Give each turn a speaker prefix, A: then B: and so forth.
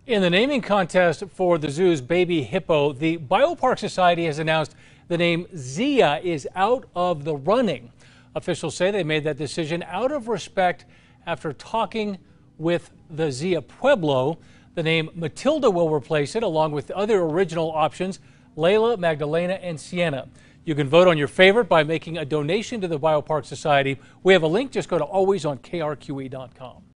A: In the naming contest for the zoo's baby hippo, the BioPark Society has announced the name Zia is out of the running. Officials say they made that decision out of respect after talking with the Zia Pueblo. The name Matilda will replace it, along with other original options, Layla, Magdalena, and Sienna. You can vote on your favorite by making a donation to the BioPark Society. We have a link. Just go to alwaysonkrqe.com.